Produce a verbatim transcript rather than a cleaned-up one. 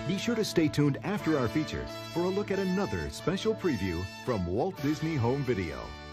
Be sure to stay tuned after our feature for a look at another special preview from Walt Disney Home Video.